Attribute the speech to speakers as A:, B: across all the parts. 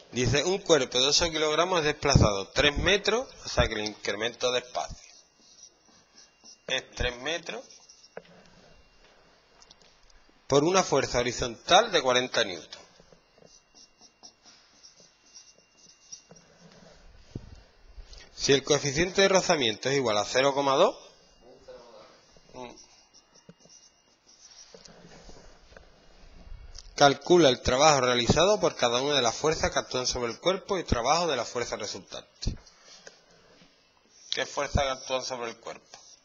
A: Dice, un cuerpo de 8 kilogramos es desplazado 3 metros, o sea que el incremento de espacio es 3 metros por una fuerza horizontal de 40 newtons. Si el coeficiente de rozamiento es igual a 0,2, calcula el trabajo realizado por cada una de las fuerzas que actúan sobre el cuerpo y el trabajo de la fuerza resultante. ¿Qué fuerzas actúan sobre el cuerpo?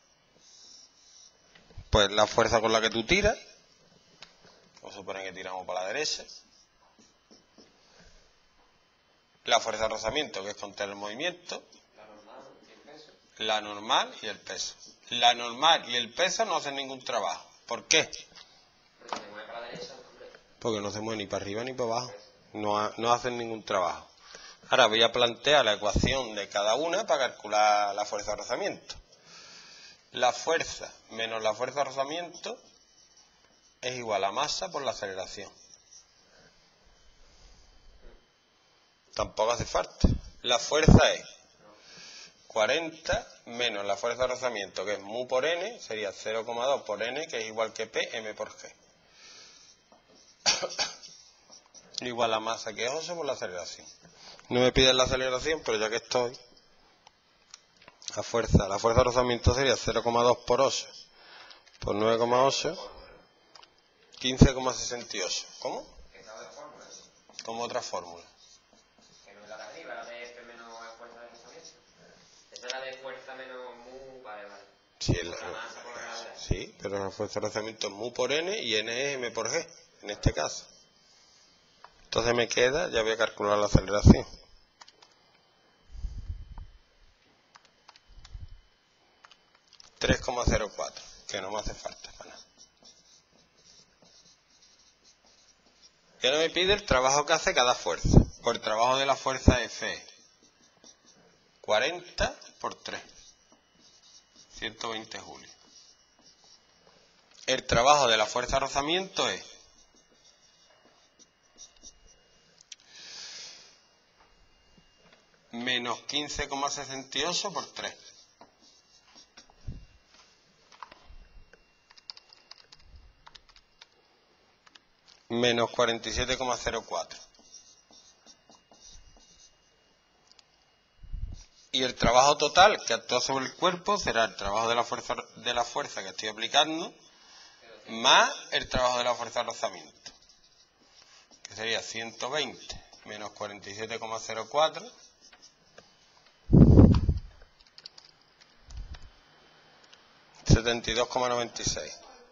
A: Pues la fuerza con la que tú tiras, vamos a suponer que tiramos para la derecha. La fuerza de rozamiento, que es contra el movimiento. La normal y el peso. La normal y el peso no hacen ningún trabajo. ¿Por qué? Porque no se mueve ni para arriba ni para abajo. No hacen ningún trabajo. Ahora voy a plantear la ecuación de cada una para calcular la fuerza de rozamiento. La fuerza menos la fuerza de rozamiento es igual a masa por la aceleración. Tampoco hace falta. La fuerza es 40 menos la fuerza de rozamiento, que es mu por n, sería 0,2 por n, que es igual que P, m por g. Igual a masa, que es 8 por la aceleración. No me piden la aceleración, pero ya que estoy, la fuerza de rozamiento sería 0,2 por 8 por 9,8, 15,68. ¿Cómo? Como otra fórmula.
B: Que no es la de arriba, la de F menos fuerza de rozamiento. Esa es la de fuerza menos mu, vale.
A: Sí,
B: masa
A: sí, pero la fuerza de rozamiento es mu por n y n es m por g, en este caso. Entonces me queda, ya voy a calcular la aceleración. 3,04, que no me hace falta para nada. Y ahora me pide el trabajo que hace cada fuerza. Pues el trabajo de la fuerza F es 40 por 3, 120 julios. El trabajo de la fuerza de rozamiento es menos 15,68 por 3. Menos 47,04. Y el trabajo total que actúa sobre el cuerpo será el trabajo de la fuerza que estoy aplicando más el trabajo de la fuerza de rozamiento, que sería 120 menos 47,04 72,96.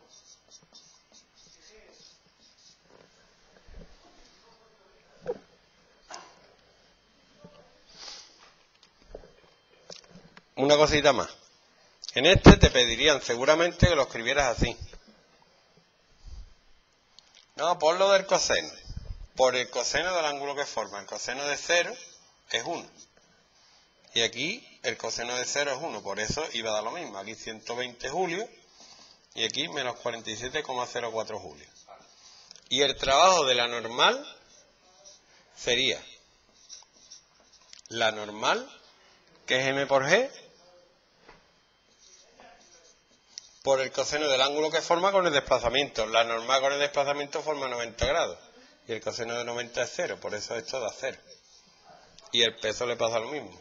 A: Una cosita más. En este te pedirían seguramente que lo escribieras así. No, por lo del coseno. Por el coseno del ángulo que forma. El coseno de 0 es 1. Y aquí el coseno de 0 es 1. Por eso iba a dar lo mismo. Aquí 120 julios. Y aquí menos 47,04 julios. Y el trabajo de la normal sería la normal, que es m por g, por el coseno del ángulo que forma con el desplazamiento. La normal con el desplazamiento forma 90 grados. Y el coseno de 90 es 0, por eso esto da 0. Y el peso le pasa lo mismo.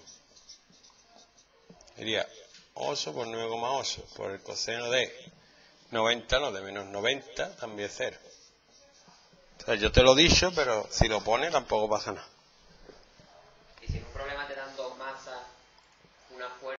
A: Sería 8 por 9,8 por el coseno de 90, no, de menos 90, también es 0. O sea, yo te lo he dicho, pero si lo pone tampoco pasa nada.
B: Y si en un problema te dan dos masas, una fuerza.